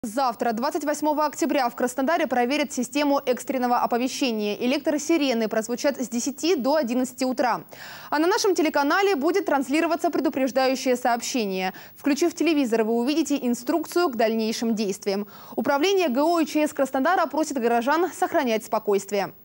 Завтра, 28 октября, в Краснодаре проверят систему экстренного оповещения. Электросирены прозвучат с 10 до 11 утра. А на нашем телеканале будет транслироваться предупреждающее сообщение. Включив телевизор, вы увидите инструкцию к дальнейшим действиям. Управление ГО и ЧС Краснодара просит горожан сохранять спокойствие.